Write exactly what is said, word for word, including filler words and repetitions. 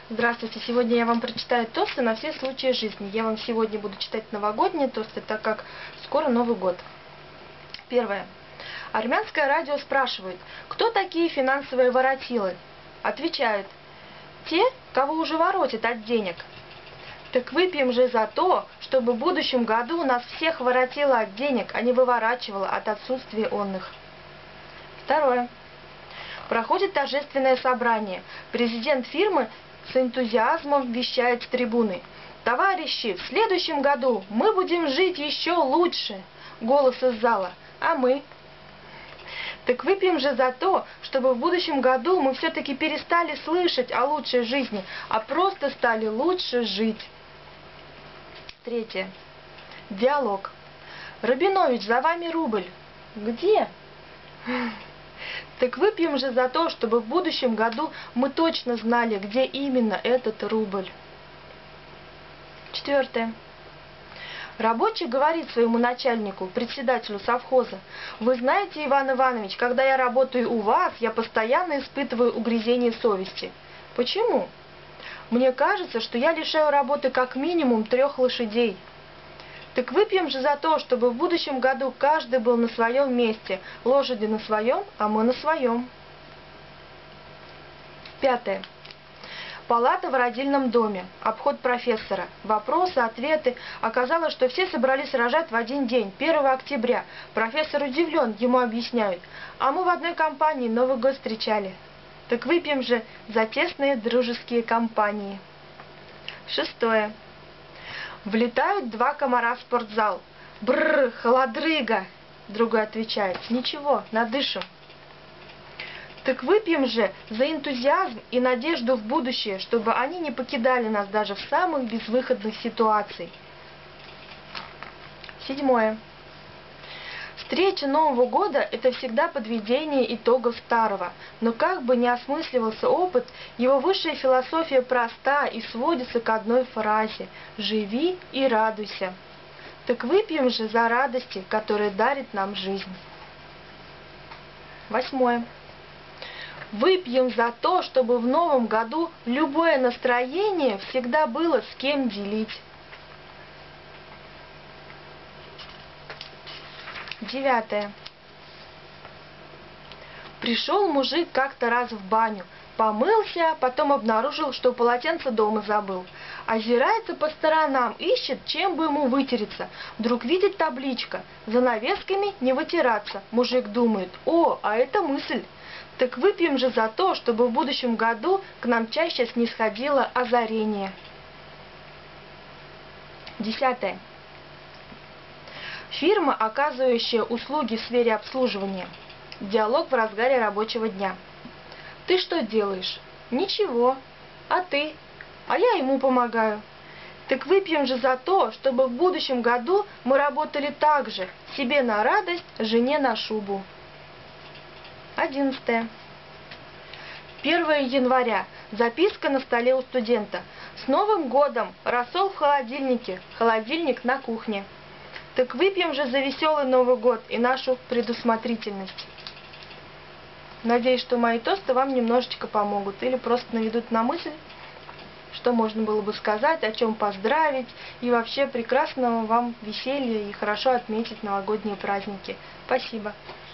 Здравствуйте! Сегодня я вам прочитаю тосты на все случаи жизни. Я вам сегодня буду читать новогодние тосты, так как скоро Новый год. Первое. Армянское радио спрашивает, кто такие финансовые воротилы? Отвечают, те, кого уже воротят от денег. Так выпьем же за то, чтобы в будущем году нас всех воротило от денег, а не выворачивало от отсутствия онных. Второе. Проходит торжественное собрание. Президент фирмы с энтузиазмом вещает с трибуны. Товарищи, в следующем году мы будем жить еще лучше. Голос из зала. А мы? Так выпьем же за то, чтобы в будущем году мы все-таки перестали слышать о лучшей жизни, а просто стали лучше жить. Третье. Диалог. Рабинович, за вами рубль. Где? Так выпьем же за то, чтобы в будущем году мы точно знали, где именно этот рубль. Четвертое. Рабочий говорит своему начальнику, председателю совхоза: «Вы знаете, Иван Иванович, когда я работаю у вас, я постоянно испытываю угрызение совести. Почему? Мне кажется, что я лишаю работы как минимум трех лошадей». Так выпьем же за то, чтобы в будущем году каждый был на своем месте, лошади на своем, а мы на своем. Пятое. Палата в родильном доме. Обход профессора. Вопросы, ответы. Оказалось, что все собрались рожать в один день, первого октября. Профессор удивлен, ему объясняют. А мы в одной компании Новый год встречали. Так выпьем же за тесные дружеские компании. Шестое. Влетают два комара в спортзал. Бррр, холодрыга. Другой отвечает: ничего, надышим. Так выпьем же за энтузиазм и надежду в будущее, чтобы они не покидали нас даже в самых безвыходных ситуациях. Седьмое. Встреча Нового года – это всегда подведение итогов старого. Но как бы ни осмысливался опыт, его высшая философия проста и сводится к одной фразе – «Живи и радуйся». Так выпьем же за радости, которые дарит нам жизнь. Восьмое. Выпьем за то, чтобы в новом году любое настроение всегда было с кем делить. Девятое. Пришел мужик как-то раз в баню, помылся, потом обнаружил, что полотенце дома забыл. Озирается по сторонам, ищет, чем бы ему вытереться. Вдруг видит табличка: занавесками не вытираться. Мужик думает: о, а это мысль. Так выпьем же за то, чтобы в будущем году к нам чаще снисходило озарение. Десятое. Фирма, оказывающая услуги в сфере обслуживания. Диалог в разгаре рабочего дня. Ты что делаешь? Ничего. А ты? А я ему помогаю. Так выпьем же за то, чтобы в будущем году мы работали так же, себе на радость, жене на шубу. Одиннадцатое. Первое января. Записка на столе у студента. С Новым годом! Рассол в холодильнике, холодильник на кухне. Так выпьем же за веселый Новый год и нашу предусмотрительность. Надеюсь, что мои тосты вам немножечко помогут или просто наведут на мысль, что можно было бы сказать, о чем поздравить, и вообще прекрасного вам веселья и хорошо отметить новогодние праздники. Спасибо.